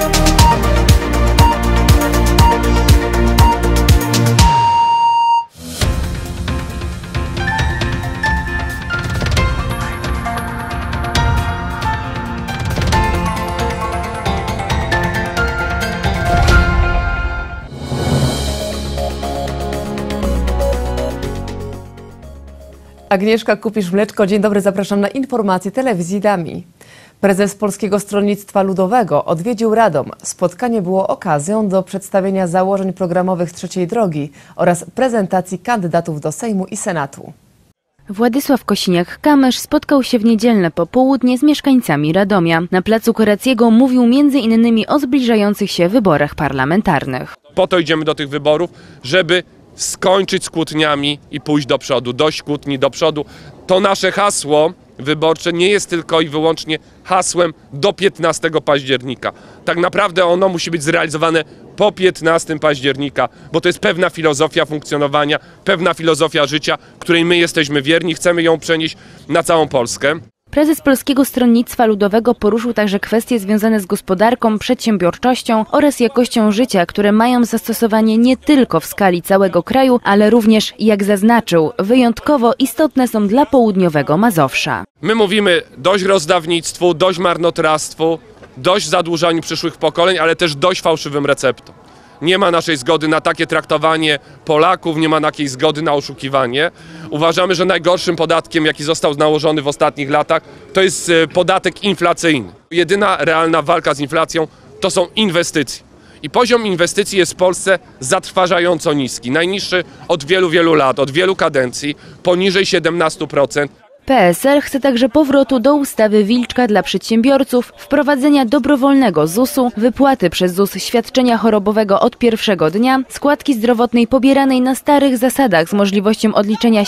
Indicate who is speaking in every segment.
Speaker 1: Agnieszka Kupisz-Mleczko, dzień dobry, zapraszam na informacje telewizji Dami. Prezes Polskiego Stronnictwa Ludowego odwiedził Radom. Spotkanie było okazją do przedstawienia założeń programowych trzeciej drogi oraz prezentacji kandydatów do Sejmu i Senatu.
Speaker 2: Władysław Kosiniak-Kamysz spotkał się w niedzielne popołudnie z mieszkańcami Radomia. Na placu Koreciego mówił m.in. o zbliżających się wyborach parlamentarnych.
Speaker 3: Po to idziemy do tych wyborów, żeby skończyć z kłótniami i pójść do przodu. Dość kłótni, do przodu. To nasze hasło wyborcze nie jest tylko i wyłącznie hasłem do 15 października. Tak naprawdę ono musi być zrealizowane po 15 października, bo to jest pewna filozofia funkcjonowania, pewna filozofia życia, której my jesteśmy wierni, chcemy ją przenieść na całą Polskę.
Speaker 2: Prezes Polskiego Stronnictwa Ludowego poruszył także kwestie związane z gospodarką, przedsiębiorczością oraz jakością życia, które mają zastosowanie nie tylko w skali całego kraju, ale również, jak zaznaczył, wyjątkowo istotne są dla południowego Mazowsza.
Speaker 3: My mówimy dość rozdawnictwu, dość marnotrawstwu, dość zadłużaniu przyszłych pokoleń, ale też dość fałszywym receptom. Nie ma naszej zgody na takie traktowanie Polaków, nie ma takiej zgody na oszukiwanie. Uważamy, że najgorszym podatkiem, jaki został nałożony w ostatnich latach, to jest podatek inflacyjny. Jedyna realna walka z inflacją to są inwestycje. I poziom inwestycji jest w Polsce zatrważająco niski. Najniższy od wielu, wielu lat, od wielu kadencji, poniżej 17%.
Speaker 2: PSL chce także powrotu do ustawy Wilczka dla przedsiębiorców, wprowadzenia dobrowolnego ZUS-u, wypłaty przez ZUS świadczenia chorobowego od pierwszego dnia, składki zdrowotnej pobieranej na starych zasadach z możliwością odliczenia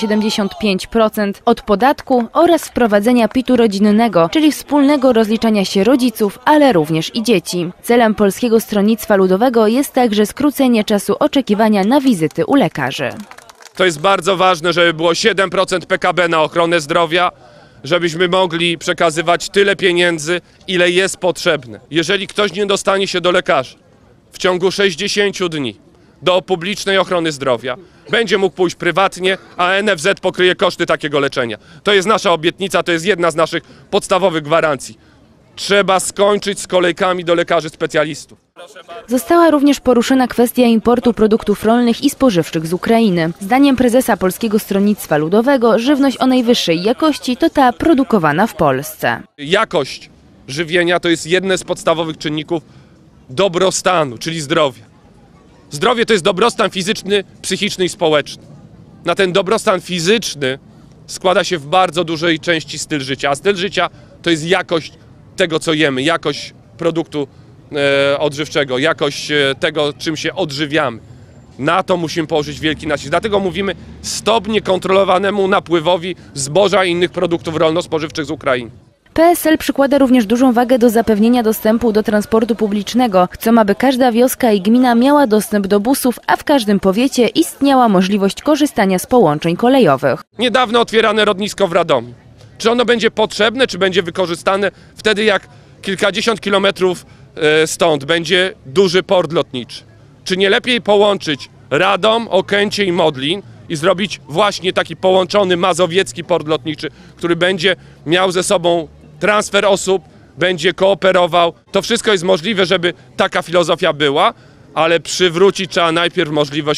Speaker 2: 7,75% od podatku oraz wprowadzenia PIT-u rodzinnego, czyli wspólnego rozliczania się rodziców, ale również i dzieci. Celem Polskiego Stronnictwa Ludowego jest także skrócenie czasu oczekiwania na wizyty u lekarzy.
Speaker 3: To jest bardzo ważne, żeby było 7% PKB na ochronę zdrowia, żebyśmy mogli przekazywać tyle pieniędzy, ile jest potrzebne. Jeżeli ktoś nie dostanie się do lekarza w ciągu 60 dni do publicznej ochrony zdrowia, będzie mógł pójść prywatnie, a NFZ pokryje koszty takiego leczenia. To jest nasza obietnica, to jest jedna z naszych podstawowych gwarancji. Trzeba skończyć z kolejkami do lekarzy specjalistów.
Speaker 2: Została również poruszona kwestia importu produktów rolnych i spożywczych z Ukrainy. Zdaniem prezesa Polskiego Stronnictwa Ludowego żywność o najwyższej jakości to ta produkowana w Polsce.
Speaker 3: Jakość żywienia to jest jeden z podstawowych czynników dobrostanu, czyli zdrowia. Zdrowie to jest dobrostan fizyczny, psychiczny i społeczny. Na ten dobrostan fizyczny składa się w bardzo dużej części styl życia, a styl życia to jest jakość tego, co jemy, jakość produktu odżywczego, jakość tego, czym się odżywiamy. Na to musimy położyć wielki nacisk. Dlatego mówimy stop niekontrolowanemu napływowi zboża i innych produktów rolno-spożywczych z Ukrainy.
Speaker 2: PSL przykłada również dużą wagę do zapewnienia dostępu do transportu publicznego. Chcą, aby każda wioska i gmina miała dostęp do busów, a w każdym powiecie istniała możliwość korzystania z połączeń kolejowych.
Speaker 3: Niedawno otwierane lotnisko w Radomiu. Czy ono będzie potrzebne, czy będzie wykorzystane wtedy, jak kilkadziesiąt kilometrów stąd będzie duży port lotniczy? Czy nie lepiej połączyć Radom, Okęcie i Modlin i zrobić właśnie taki połączony mazowiecki port lotniczy, który będzie miał ze sobą transfer osób, będzie kooperował? To wszystko jest możliwe, żeby taka filozofia była, ale przywrócić trzeba najpierw możliwość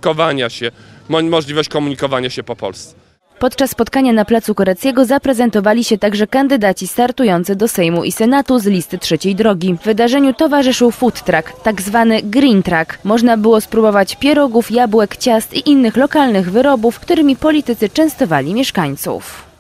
Speaker 3: komunikowania się po Polsce.
Speaker 2: Podczas spotkania na placu Koreciego zaprezentowali się także kandydaci startujący do Sejmu i Senatu z listy trzeciej drogi. Wydarzeniu towarzyszył food truck, tak zwany green truck. Można było spróbować pierogów, jabłek, ciast i innych lokalnych wyrobów, którymi politycy częstowali mieszkańców.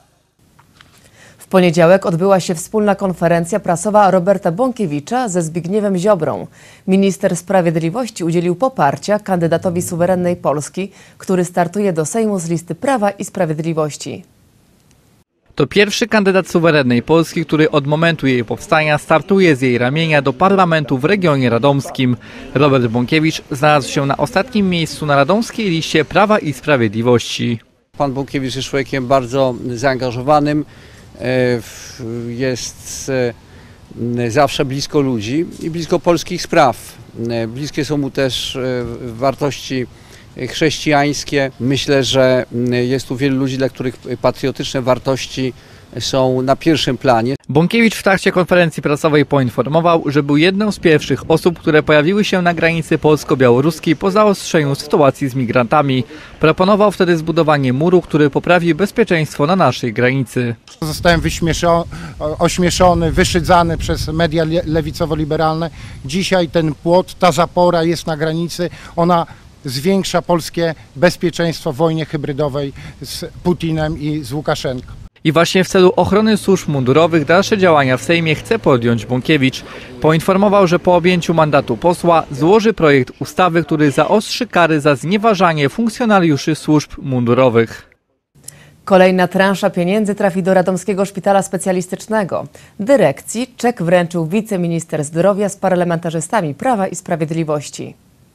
Speaker 1: W poniedziałek odbyła się wspólna konferencja prasowa Roberta Bąkiewicza ze Zbigniewem Ziobrą. Minister Sprawiedliwości udzielił poparcia kandydatowi suwerennej Polski, który startuje do Sejmu z listy Prawa i Sprawiedliwości.
Speaker 4: To pierwszy kandydat suwerennej Polski, który od momentu jej powstania startuje z jej ramienia do parlamentu w regionie radomskim. Robert Bąkiewicz znalazł się na ostatnim miejscu na radomskiej liście Prawa i Sprawiedliwości.
Speaker 5: Pan Bąkiewicz jest człowiekiem bardzo zaangażowanym. Jest zawsze blisko ludzi i blisko polskich spraw. Bliskie są mu też wartości chrześcijańskie. Myślę, że jest tu wielu ludzi, dla których patriotyczne wartości są na pierwszym planie.
Speaker 4: Bąkiewicz w trakcie konferencji prasowej poinformował, że był jedną z pierwszych osób, które pojawiły się na granicy polsko-białoruskiej po zaostrzeniu sytuacji z migrantami. Proponował wtedy zbudowanie muru, który poprawi bezpieczeństwo na naszej granicy.
Speaker 6: Zostałem ośmieszony, wyszydzany przez media lewicowo-liberalne. Dzisiaj ten płot, ta zapora jest na granicy. Ona zwiększa polskie bezpieczeństwo w wojnie hybrydowej z Putinem i z Łukaszenką.
Speaker 4: I właśnie w celu ochrony służb mundurowych dalsze działania w Sejmie chce podjąć Bąkiewicz. Poinformował, że po objęciu mandatu posła złoży projekt ustawy, który zaostrzy kary za znieważanie funkcjonariuszy służb mundurowych.
Speaker 1: Kolejna transza pieniędzy trafi do Radomskiego Szpitala Specjalistycznego. Dyrekcji czek wręczył wiceminister zdrowia z parlamentarzystami Prawa i Sprawiedliwości.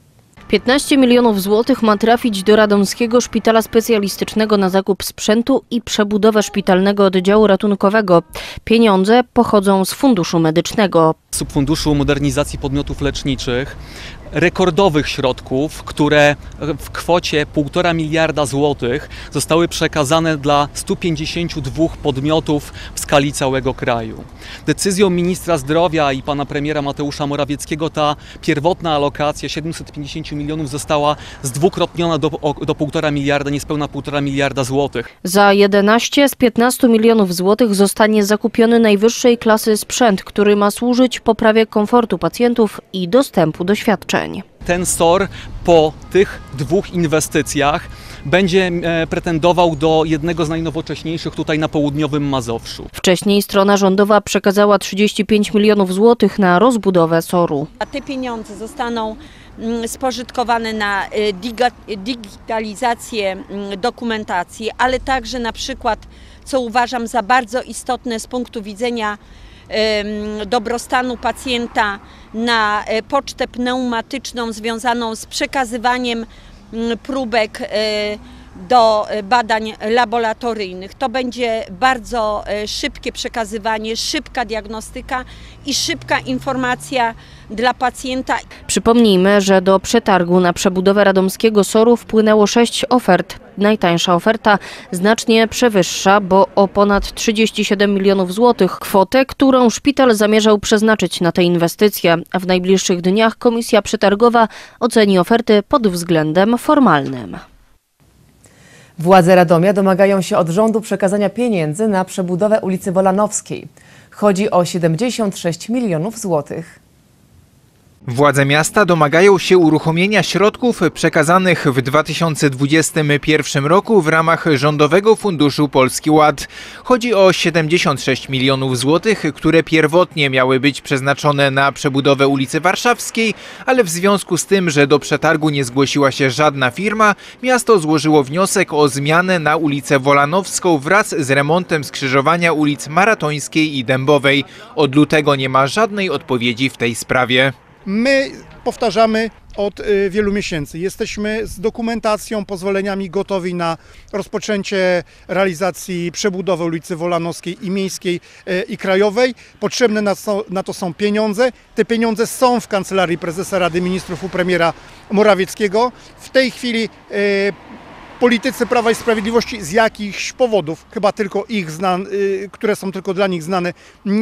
Speaker 7: 15 milionów złotych ma trafić do Radomskiego Szpitala Specjalistycznego na zakup sprzętu i przebudowę szpitalnego oddziału ratunkowego. Pieniądze pochodzą z Funduszu Medycznego.
Speaker 8: Subfunduszu Modernizacji Podmiotów Leczniczych, rekordowych środków, które w kwocie 1,5 miliarda złotych zostały przekazane dla 152 podmiotów w skali całego kraju. Decyzją ministra zdrowia i pana premiera Mateusza Morawieckiego ta pierwotna alokacja 750 milionów została zdwukrotniona do 1,5 miliarda, niespełna 1,5 miliarda złotych.
Speaker 7: Za 11 z 15 milionów złotych zostanie zakupiony najwyższej klasy sprzęt, który ma służyć poprawie komfortu pacjentów i dostępu do świadczeń.
Speaker 8: Ten SOR po tych dwóch inwestycjach będzie pretendował do jednego z najnowocześniejszych tutaj na południowym Mazowszu.
Speaker 7: Wcześniej strona rządowa przekazała 35 milionów złotych na rozbudowę SOR-u.
Speaker 9: A te pieniądze zostaną spożytkowane na digitalizację dokumentacji, ale także na przykład, co uważam za bardzo istotne z punktu widzenia dobrostanu pacjenta, na pocztę pneumatyczną związaną z przekazywaniem próbek do badań laboratoryjnych. To będzie bardzo szybkie przekazywanie, szybka diagnostyka i szybka informacja dla pacjenta.
Speaker 7: Przypomnijmy, że do przetargu na przebudowę radomskiego SOR-u wpłynęło 6 ofert. Najtańsza oferta znacznie przewyższa, bo o ponad 37 milionów złotych kwotę, którą szpital zamierzał przeznaczyć na tę inwestycję. W najbliższych dniach komisja przetargowa oceni oferty pod względem formalnym.
Speaker 1: Władze Radomia domagają się od rządu przekazania pieniędzy na przebudowę ulicy Wolanowskiej. Chodzi o 76 milionów złotych.
Speaker 10: Władze miasta domagają się uruchomienia środków przekazanych w 2021 roku w ramach Rządowego Funduszu Polski Ład. Chodzi o 76 milionów złotych, które pierwotnie miały być przeznaczone na przebudowę ulicy Warszawskiej, ale w związku z tym, że do przetargu nie zgłosiła się żadna firma, miasto złożyło wniosek o zmianę na ulicę Wolanowską wraz z remontem skrzyżowania ulic Maratońskiej i Dębowej. Od lutego nie ma żadnej odpowiedzi w tej sprawie.
Speaker 6: My powtarzamy od wielu miesięcy. Jesteśmy z dokumentacją, pozwoleniami gotowi na rozpoczęcie realizacji przebudowy ulicy Wolanowskiej i Miejskiej i Krajowej. Potrzebne na to są pieniądze. Te pieniądze są w Kancelarii Prezesa Rady Ministrów u premiera Morawieckiego. W tej chwili politycy Prawa i Sprawiedliwości z jakichś powodów, chyba tylko ich które są tylko dla nich znane,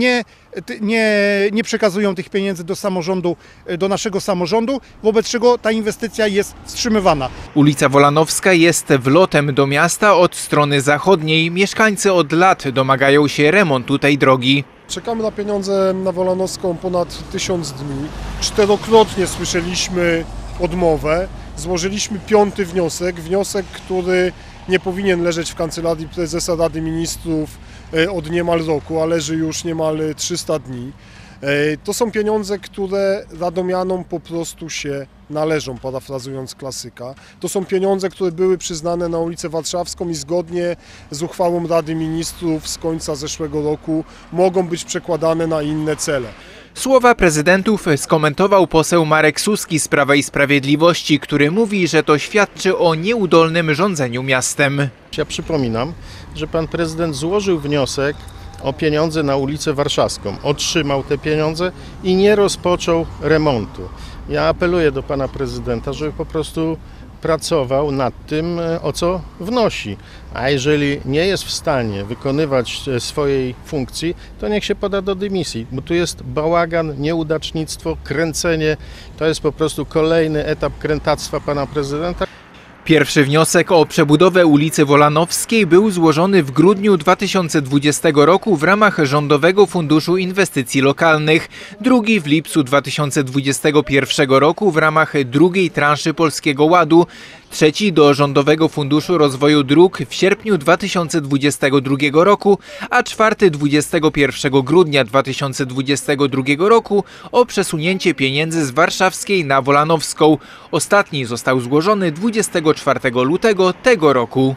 Speaker 6: nie przekazują tych pieniędzy do samorządu, do naszego samorządu, wobec czego ta inwestycja jest wstrzymywana.
Speaker 10: Ulica Wolanowska jest wlotem do miasta od strony zachodniej. Mieszkańcy od lat domagają się remontu tej drogi.
Speaker 11: Czekamy na pieniądze na Wolanowską ponad 1000 dni. 4-krotnie słyszeliśmy odmowę. Złożyliśmy 5. wniosek, który nie powinien leżeć w Kancelarii Prezesa Rady Ministrów od niemal roku, a leży już niemal 300 dni. To są pieniądze, które radomianom po prostu się należą, parafrazując klasyka. To są pieniądze, które były przyznane na ulicę Warszawską i zgodnie z uchwałą Rady Ministrów z końca zeszłego roku mogą być przekładane na inne cele.
Speaker 10: Słowa prezydentów skomentował poseł Marek Suski z Prawa i Sprawiedliwości, który mówi, że to świadczy o nieudolnym rządzeniu miastem.
Speaker 12: Ja przypominam, że pan prezydent złożył wniosek o pieniądze na ulicę Warszawską. Otrzymał te pieniądze i nie rozpoczął remontu. Ja apeluję do pana prezydenta, żeby po prostu pracował nad tym, o co wnosi. A jeżeli nie jest w stanie wykonywać swojej funkcji, to niech się poda do dymisji, bo tu jest bałagan, nieudacznictwo, kręcenie. To jest po prostu kolejny etap krętactwa pana prezydenta.
Speaker 10: Pierwszy wniosek o przebudowę ulicy Wolanowskiej był złożony w grudniu 2020 roku w ramach Rządowego Funduszu Inwestycji Lokalnych, drugi w lipcu 2021 roku w ramach drugiej transzy Polskiego Ładu, trzeci do Rządowego Funduszu Rozwoju Dróg w sierpniu 2022 roku, a czwarty 21 grudnia 2022 roku o przesunięcie pieniędzy z warszawskiej na Wolanowską. Ostatni został złożony 24 lutego tego roku.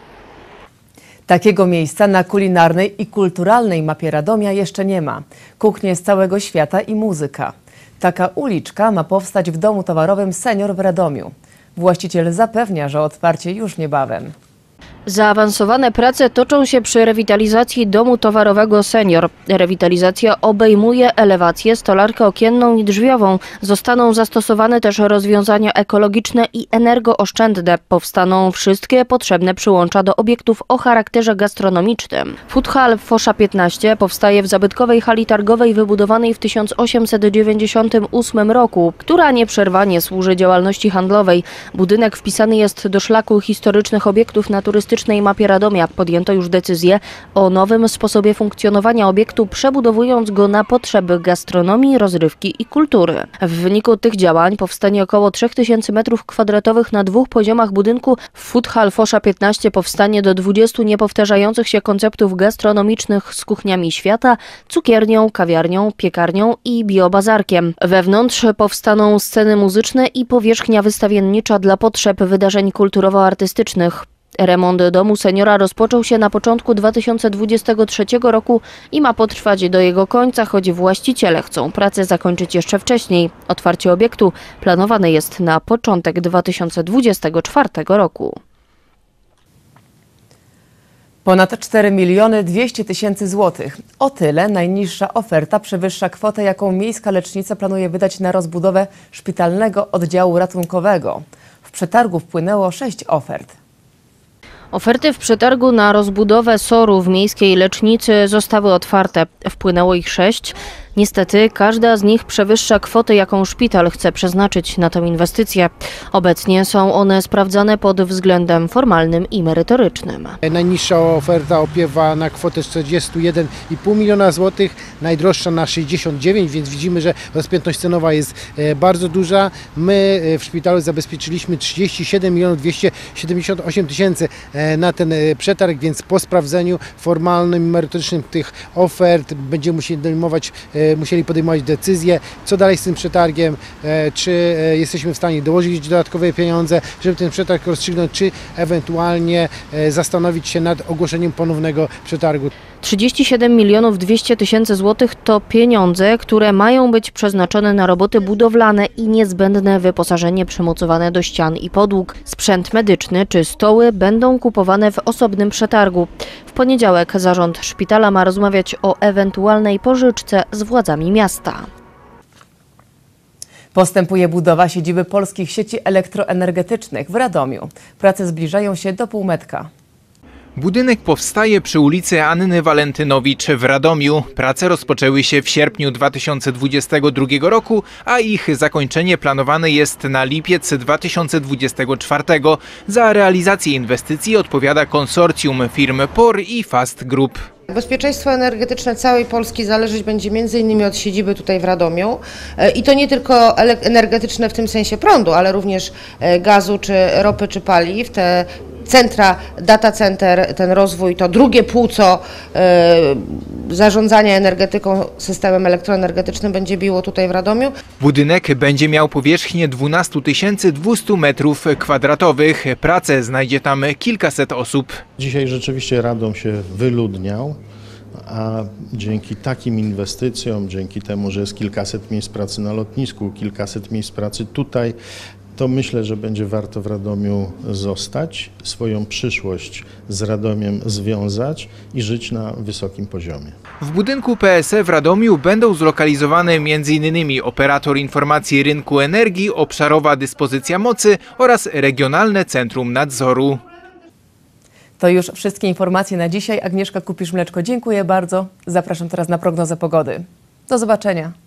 Speaker 1: Takiego miejsca na kulinarnej i kulturalnej mapie Radomia jeszcze nie ma. Kuchnie z całego świata i muzyka. Taka uliczka ma powstać w domu towarowym Senior w Radomiu. Właściciel zapewnia, że otwarcie już niebawem.
Speaker 7: Zaawansowane prace toczą się przy rewitalizacji domu towarowego Senior. Rewitalizacja obejmuje elewację, stolarkę okienną i drzwiową. Zostaną zastosowane też rozwiązania ekologiczne i energooszczędne. Powstaną wszystkie potrzebne przyłącza do obiektów o charakterze gastronomicznym. Food Hall Fosza 15 powstaje w zabytkowej hali targowej wybudowanej w 1898 roku, która nieprzerwanie służy działalności handlowej. Budynek wpisany jest do szlaku historycznych obiektów na turystycznej mapie Radomia. Podjęto już decyzję o nowym sposobie funkcjonowania obiektu, przebudowując go na potrzeby gastronomii, rozrywki i kultury. W wyniku tych działań powstanie około 3000 m2 na 2 poziomach budynku. W Food Hall Fosza 15 powstanie do 20 niepowtarzających się konceptów gastronomicznych z kuchniami świata, cukiernią, kawiarnią, piekarnią i biobazarkiem. Wewnątrz powstaną sceny muzyczne i powierzchnia wystawiennicza dla potrzeb wydarzeń kulturowo-artystycznych. Remont domu seniora rozpoczął się na początku 2023 roku i ma potrwać do jego końca, choć właściciele chcą pracę zakończyć jeszcze wcześniej. Otwarcie obiektu planowane jest na początek 2024 roku.
Speaker 1: Ponad 4 200 000 złotych. O tyle najniższa oferta przewyższa kwotę, jaką miejska lecznica planuje wydać na rozbudowę szpitalnego oddziału ratunkowego. W przetargu wpłynęło 6 ofert.
Speaker 7: Oferty w przetargu na rozbudowę SOR-u w miejskiej lecznicy zostały otwarte. Wpłynęło ich 6. Niestety każda z nich przewyższa kwotę, jaką szpital chce przeznaczyć na tę inwestycję. Obecnie są one sprawdzane pod względem formalnym i merytorycznym.
Speaker 13: Najniższa oferta opiewa na kwotę 41,5 miliona złotych, najdroższa na 69, więc widzimy, że rozpiętość cenowa jest bardzo duża. My w szpitalu zabezpieczyliśmy 37 278 000 na ten przetarg, więc po sprawdzeniu formalnym i merytorycznym tych ofert będziemy musieli podejmować decyzję, co dalej z tym przetargiem, czy jesteśmy w stanie dołożyć dodatkowe pieniądze, żeby ten przetarg rozstrzygnąć, czy ewentualnie zastanowić się nad ogłoszeniem ponownego przetargu.
Speaker 7: 37 200 000 złotych to pieniądze, które mają być przeznaczone na roboty budowlane i niezbędne wyposażenie przymocowane do ścian i podłóg. Sprzęt medyczny czy stoły będą kupowane w osobnym przetargu. W poniedziałek zarząd szpitala ma rozmawiać o ewentualnej pożyczce z władzami miasta.
Speaker 1: Postępuje budowa siedziby polskich sieci elektroenergetycznych w Radomiu. Prace zbliżają się do półmetka.
Speaker 10: Budynek powstaje przy ulicy Anny Walentynowicz w Radomiu. Prace rozpoczęły się w sierpniu 2022 roku, a ich zakończenie planowane jest na lipiec 2024. Za realizację inwestycji odpowiada konsorcjum firm POR i Fast Group.
Speaker 14: Bezpieczeństwo energetyczne całej Polski zależeć będzie m.in. od siedziby tutaj w Radomiu i to nie tylko energetyczne w tym sensie prądu, ale również gazu, czy ropy, czy paliw. Te centra, data center, ten rozwój, to drugie płuco zarządzania energetyką, systemem elektroenergetycznym będzie biło tutaj w Radomiu.
Speaker 10: Budynek będzie miał powierzchnię 12 200 m2. Pracę znajdzie tam kilkaset osób.
Speaker 12: Dzisiaj rzeczywiście Radom się wyludniał, a dzięki takim inwestycjom, dzięki temu, że jest kilkaset miejsc pracy na lotnisku, kilkaset miejsc pracy tutaj, to myślę, że będzie warto w Radomiu zostać, swoją przyszłość z Radomiem związać i żyć na wysokim poziomie.
Speaker 10: W budynku PSE w Radomiu będą zlokalizowane m.in. operator informacji rynku energii, obszarowa dyspozycja mocy oraz regionalne centrum nadzoru.
Speaker 1: To już wszystkie informacje na dzisiaj. Agnieszka Kupisz-Mleczko, dziękuję bardzo. Zapraszam teraz na prognozę pogody. Do zobaczenia.